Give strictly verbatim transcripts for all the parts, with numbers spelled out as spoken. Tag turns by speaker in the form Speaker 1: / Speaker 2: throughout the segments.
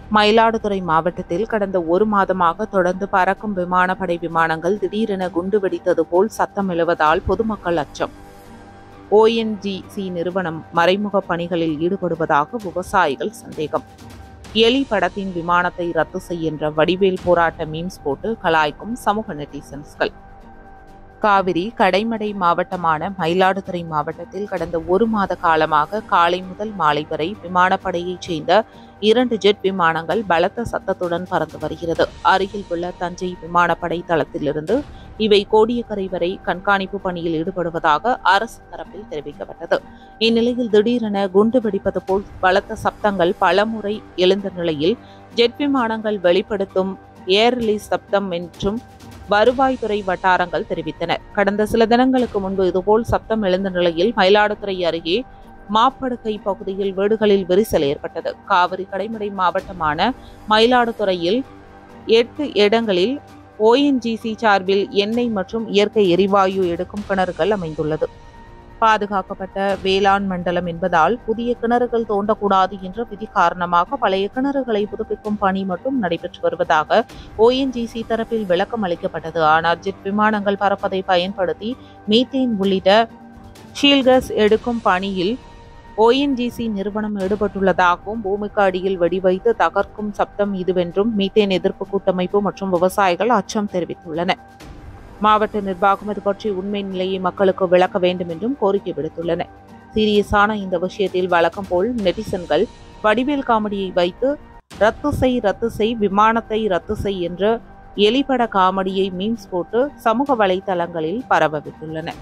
Speaker 1: மயிலாடுதுறை மாவட்டத்தில் கடந்த ஒரு மாதமாக தொடர்ந்து பறக்கும் விமானப்படை விமானங்கள் திடீரென குண்டு வெடித்தது போல் சத்தம் எழுவதால் பொதுமக்கள் அச்சம். ஓஎன்ஜிசி நிறுவனம் மறைமுக பணிகளில் ஈடுபடுவதாக விவசாயிகள் சந்தேகம். எலி படத்தின் விமானத்தை ரத்து செய்கின்ற வடிவேல் போராட்ட மீம்ஸ் போட்டு கலாய்க்கும் சமூக நெட்டிசன்ஸ்கள். காவிரி கடைமடை மாவட்டமான மயிலாடுதுறை மாவட்டத்தில் கடந்த ஒரு மாத காலமாக காலை முதல் மாலை வரை விமானப்படையைச் சேர்ந்த இரண்டு ஜெட் விமானங்கள் பலத்த சத்தத்துடன் பறந்து வருகிறது. அருகில் உள்ள தஞ்சை விமானப்படை தளத்திலிருந்து இவை கோடியக்கரை வரை கண்காணிப்பு பணியில் ஈடுபடுவதாக அரசு தரப்பில் தெரிவிக்கப்பட்டது. இந்நிலையில் திடீரென குண்டு வெடிப்பது போல் பலத்த சப்தங்கள் பலமுறை எழுந்த நிலையில் ஜெட் விமானங்கள் வெளிப்படுத்தும் ஏர்லி சப்தம் என்றும் வருவாய்த்துறை வட்டாரங்கள் தெரிவித்தன. கடந்த சில தினங்களுக்கு முன்பு இதுபோல் சப்தம் எழுந்த நிலையில் மயிலாடுதுறை அருகே மாப்படுகை பகுதியில் வீடுகளில் விரிசல் ஏற்பட்டது. காவிரி கடைமடை மாவட்டமான மயிலாடுதுறையில் எட்டு இடங்களில் ஓஎன்ஜிசி சார்பில் எண்ணெய் மற்றும் இயற்கை எரிவாயு எடுக்கும் கிணறுகள் அமைந்துள்ளது. பாதுகாக்கப்பட்ட வேளாண் மண்டலம் என்பதால் புதிய கிணறுகள் தோண்டக்கூடாது என்ற விதி காரணமாக பழைய கிணறுகளை புதுப்பிக்கும் பணி மட்டும் நடைபெற்று வருவதாக ஓஎன்ஜிசி தரப்பில் விளக்கம் அளிக்கப்பட்டது. ஆனால் ஜெட் விமானங்கள் பறப்பதை பயன்படுத்தி மீத்தேன் உள்ளிட்ட ஷீல்கஸ் எடுக்கும் பணியில் ஓஎன்ஜிசி நிறுவனம் ஈடுபட்டுள்ளதாகவும் பூமிக்கு அடியில் வெடிவைத்து தகர்க்கும் சப்தம் இதுவென்றும் மீத்தேன் எதிர்ப்பு கூட்டமைப்பு மற்றும் விவசாயிகள் அச்சம் தெரிவித்துள்ளனர். மாவட்ட நிர்வாகம் இது பற்றி உண்மை நிலையை மக்களுக்கு விளக்க வேண்டும் என்றும் கோரிக்கை விடுத்துள்ளனர். சீரியஸான இந்த விஷயத்தில் வழக்கம் போல் நெட்டிசன்கள் வடிவேல் காமெடியை வைத்து ரத்து செய் ரத்து செய் விமானத்தை ரத்து செய் என்ற எலிபட காமெடியை மீம்ஸ் போட்டு சமூக வலைதளங்களில் பரவவிட்டுள்ளனர்.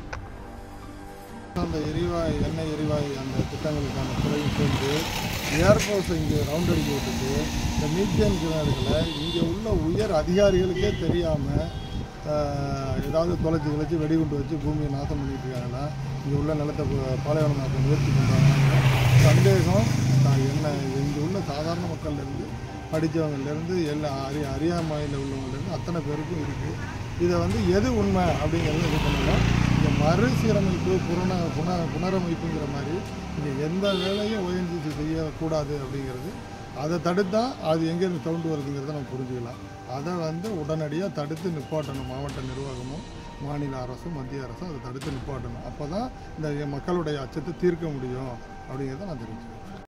Speaker 2: அந்த எரிவாயு எண்ணெய் எரிவாயு அந்த திட்டங்களுக்கான துறையும் சேர்ந்து ஏர்போர்ஸ் இங்கே ரவுண்ட் அடிக்க விட்டுட்டு இந்த மீத்தேன் கிணறுகளை இங்கே உள்ள உயர் அதிகாரிகளுக்கே தெரியாமல் ஏதாவது தொலைச்சி தொலைச்சி வெடிகுண்டு வச்சு பூமியை நாசம் பண்ணிட்டு இருக்காங்கன்னா இங்கே உள்ள நிலத்தை பாலைவனமாக்க முயற்சி பண்ணுறாங்க. சந்தேகம் என்ன இங்கே உள்ள சாதாரண மக்கள்லேருந்து படித்தவங்கலேருந்து எல்லா அறி அறியாமையில் உள்ளவங்கலேருந்து அத்தனை பேருக்கும் இருக்குது. இதை வந்து எது உண்மை அப்படிங்கிறது இது பண்ணலாம். இந்த மறுசீரமைப்பு புன புன புனரமைப்புங்கிற மாதிரி இங்கே எந்த வேலையும் ஓஎன்ஜிசி செய்யக்கூடாது அப்படிங்கிறது அதை தடுத்தா அது எங்கேருந்து சவுண்டு வருதுங்கிறத நம்ம புரிஞ்சுக்கலாம். அதை வந்து உடனடியாக தடுத்து நிப்பாட்டணும். மாவட்ட நிர்வாகமும் மாநில அரசும் மத்திய அரசும் அதை தடுத்து நிப்பாட்டணும். அப்போ தான் இந்த மக்களுடைய அச்சத்தை தீர்க்க முடியும் அப்படிங்கிறத நான் தெரிவிச்சுக்கிறேன்.